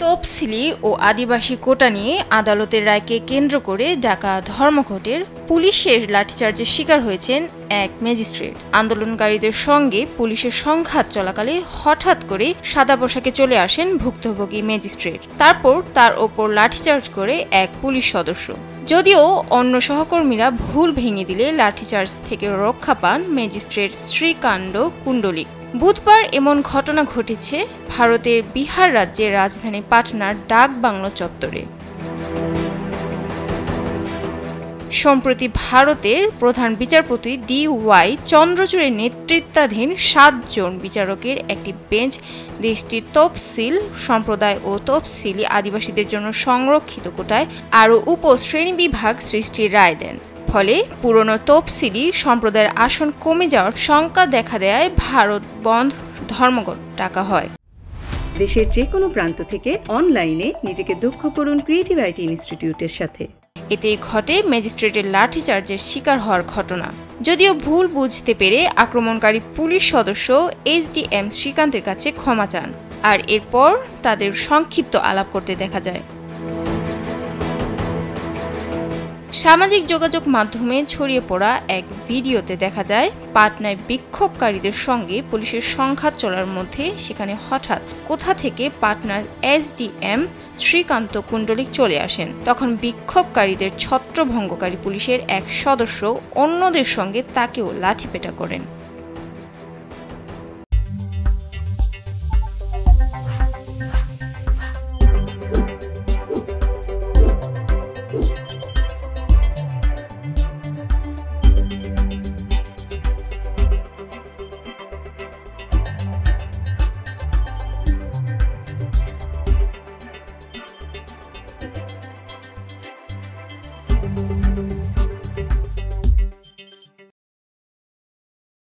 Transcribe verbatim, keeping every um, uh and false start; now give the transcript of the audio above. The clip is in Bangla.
তফসিলি ও আদিবাসী কোটা নিয়ে আদালতের রায়কে কেন্দ্র করে ঢাকা ধর্মঘটের পুলিশের লাঠিচার্জের শিকার হয়েছেন এক ম্যাজিস্ট্রেট। আন্দোলনকারীদের সঙ্গে পুলিশের সংঘাত চলাকালে হঠাৎ করে সাদা পোশাকে চলে আসেন ভুক্তভোগী ম্যাজিস্ট্রেট। তারপর তার ওপর লাঠিচার্জ করে এক পুলিশ সদস্য। যদিও অন্য সহকর্মীরা ভুল ভেঙে দিলে লাঠিচার্জ থেকে রক্ষা পান ম্যাজিস্ট্রেট শ্রীকান্ত কুণ্ডলিক। বুধবার এমন ঘটনা ঘটেছে ভারতের বিহার রাজ্যের রাজধানী পাটনার ডাক বাংলো চত্বরে। সম্প্রতি ভারতের প্রধান বিচারপতি ডি ওয়াই চন্দ্রচূড়ের নেতৃত্বাধীন সাতজন বিচারকের একটি বেঞ্চ দেশটির তফসিল সম্প্রদায় ও তফসিলি আদিবাসীদের জন্য সংরক্ষিত কোটায় আরও উপশ্রেণী বিভাগ সৃষ্টির রায় দেন। ফলে পুরনো তফসিলি সম্প্রদায়ের আসন কমে যাওয়ার শঙ্কা দেখা দেয় ভারত বন্ধ ধর্মঘট ডাকা হয়। দেশের যে কোনো প্রান্ত থেকে অনলাইনে নিজেকে দক্ষ করুন ক্রিয়েটিভ আইটি ইনস্টিটিউটের সাথে। এতে ঘটে ম্যাজিস্ট্রেটের লাঠিচার্জের শিকার হওয়ার ঘটনা। যদিও ভুল বুঝতে পেরে আক্রমণকারী পুলিশ সদস্য এসডিএম শ্রীকান্তের কাছে ক্ষমা চান, আর এরপর তাদের সংক্ষিপ্ত আলাপ করতে দেখা যায়। সামাজিক যোগাযোগ মাধ্যমে ছড়িয়ে পড়া এক ভিডিওতে দেখা যায় পাটনায় বিক্ষোভকারীদের সঙ্গে পুলিশের সংঘাত চলার মধ্যে সেখানে হঠাৎ কোথা থেকে পাটনার এসডিএম শ্রীকান্ত কুণ্ডলিক চলে আসেন। তখন বিক্ষোভকারীদের ছত্রভঙ্গকারী পুলিশের এক সদস্য অন্যদের সঙ্গে তাকেও লাঠিপেটা করেন। Thank you.